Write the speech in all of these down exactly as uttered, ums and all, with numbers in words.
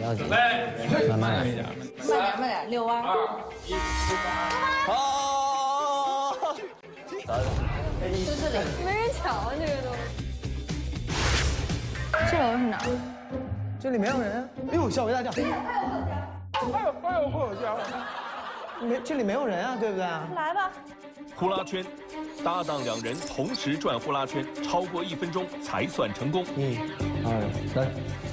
要紧， 准备， 慢慢一点， 慢点慢点，遛弯。 二一， 哦， 就这里， 没人抢啊，这个都。这楼是哪儿？ 这里没有人。哎呦，吓我一大跳！ 还有还有后家， 没，这里没有人啊，对不对？ 来吧。 呼啦圈，搭档两人同时转呼啦圈，超过一分钟才算成功。 一、二、三。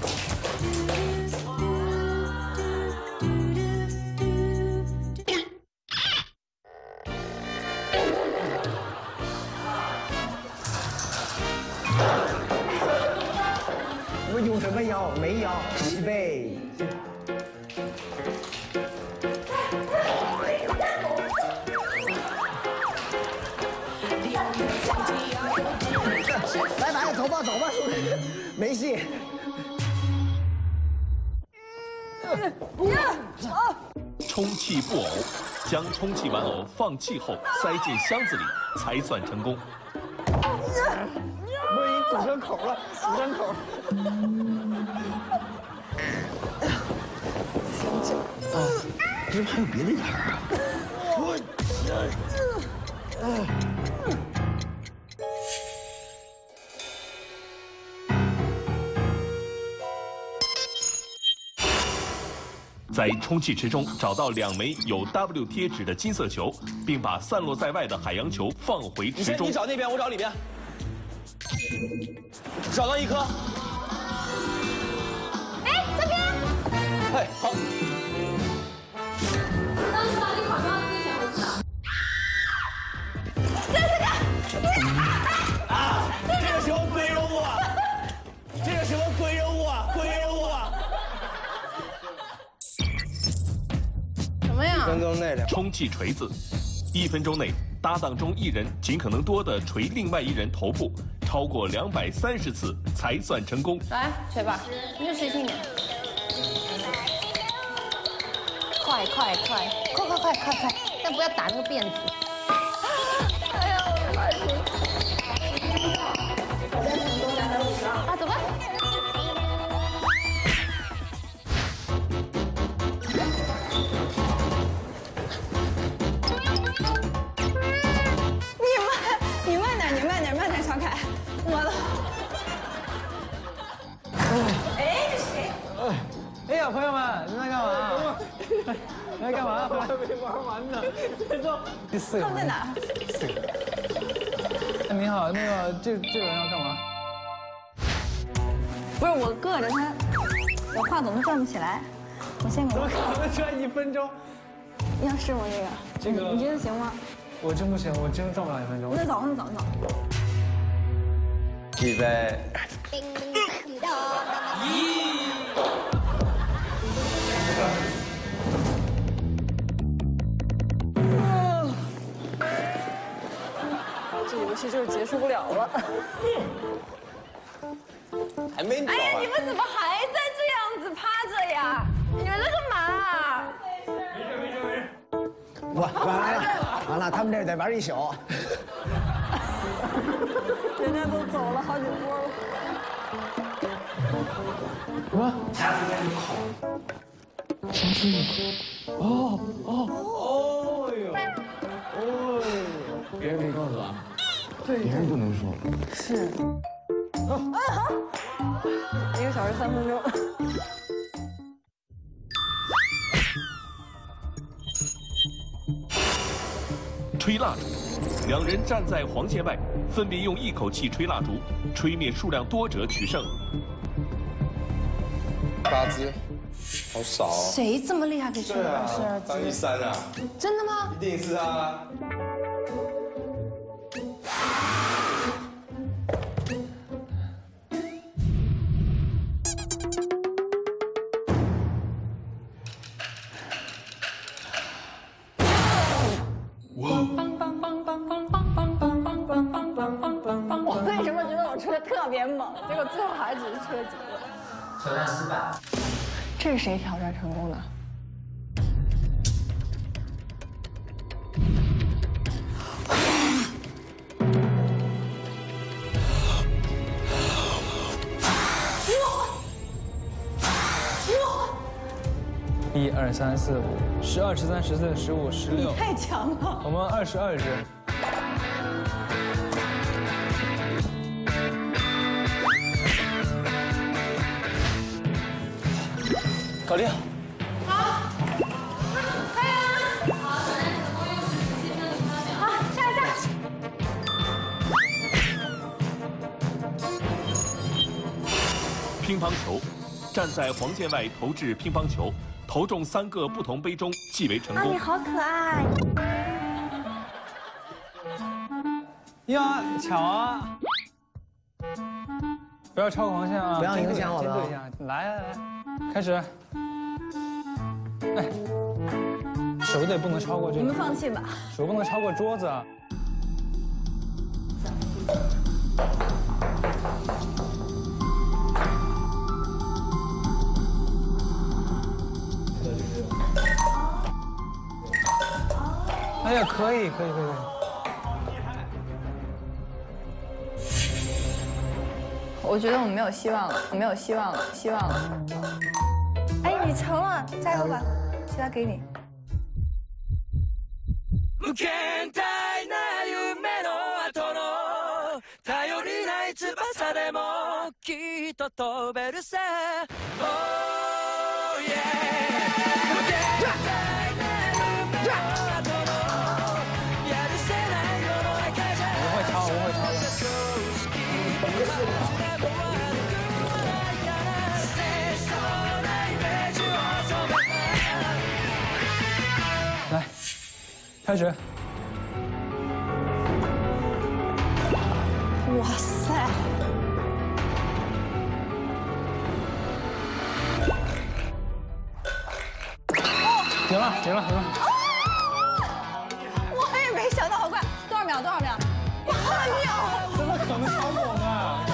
我有什么腰？没腰，齐背。拜拜，走吧，走吧，兄弟，没戏。 充气布偶，将充气玩偶放气后塞进箱子里，才算成功。 我已经堵上口了，堵上口。啊，是不是还有别的眼儿啊？我， 在充气池中找到两枚有 W 贴纸的金色球，并把散落在外的海洋球放回池中。 你找那边，我找里边。找到一颗。 哎，这边。 哎，好。 当时把你考上之前我知道。这是个。 啊！这个什么鬼人物啊！这个什么鬼人物啊！鬼人物啊！ 什么呀？ 一分钟内两。 充气锤子，一分钟内搭档中一人尽可能多的锤另外一人头部，超过两百三十次才算成功。 来，锤吧，你就使劲点。快快快快快快快快！但不要打那个辫子。 哎呀，我快死了！ 挑战成功两百五十二。啊，走吧。 你慢，你慢点，你慢点，慢点，小凯，我的。哎，这谁？ 哎呀，朋友们，你们在干嘛？你在干嘛？ 还没玩完呢，别动。 第四个。 他们在哪？ 四个。哎，你好，那个这这个人要干嘛？ 不是我硌着他，我话筒都转不起来。我先给怎么我。 可能转一分钟？ 要试吗？这个？ 这个你觉得行吗？ 我真不行，我真转不了一分钟。 那走，那走，那走。 预备。 这游戏就是结束不了了。 还没走哎呀， 啊你！们怎么还在这样子趴着呀？你们在干嘛？ 没事没事没事。 我完了，完了，他们这得玩一宿。 人家都走了好几波了。 什么？家里面有口。什么声音？哦哦哦哟！哦哟！别人没告诉我。对，别人不能说。 是。嗯好。一个小时三分钟。 吹蜡烛，两人站在黄线外，分别用一口气吹蜡烛，吹灭数量多者取胜。 八只，好少哦。 谁这么厉害可以吹到十二当一只？ 三啊， 真的吗？ 一定是他。 我为什么觉得我吹的特别猛，结果最后还只是吹了几个？ 挑战失败。 这是谁挑战成功的？哇！哇！ 一二三四五，十二、十三、十四、十五、十六。 太强了。 我们二十二只。搞定。 好，可以了。好，下一站。 乒乓球，站在黄线外投掷乒乓球，投中三个不同杯中即为成啊， 功。 你好可爱。 呀，巧啊！不要超过黄线啊！ 不要影响我们啊监督一下，来来来，开始。哎，手得不能超过这个。 你们放弃吧。 手不能超过桌子啊。哎呀，可以可以可以。 我觉得我们没有希望了，没有希望了，希望了。哎，你成了，加油吧，其他给你。 無限大な夢の後の頼りない翼でもきっと飛べるさ Oh yeah 無限大な夢の後のやるせない世の中じゃ我会超，我会超的。来，开始。 哇塞！ 停了，停了，停了。 我也没想到，好快，多少秒？多少秒？八秒！ 怎么可能超过我们？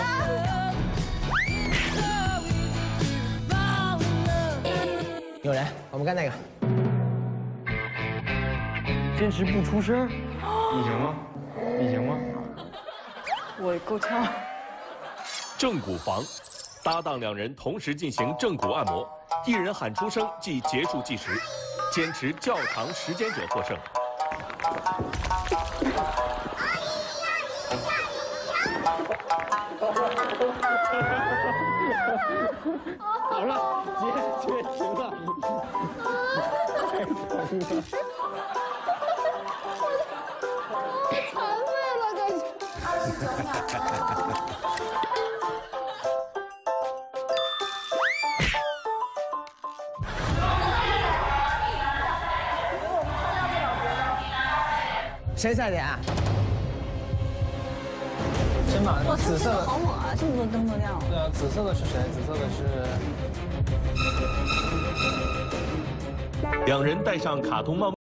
有人，我们干那个。 坚持不出声，你行吗？你行吗？ 我够呛。 正骨房，搭档两人同时进行正骨按摩，一人喊出声即结束计时，坚持较长时间者获胜。 好了，结结停了。太疼了。 残废了，感觉。二十九秒。 谁赛点啊？ 先把哇， 紫色的。 好猛啊！这么多灯都亮了。 对啊，紫色的是谁？紫色的是。 两人戴上卡通帽。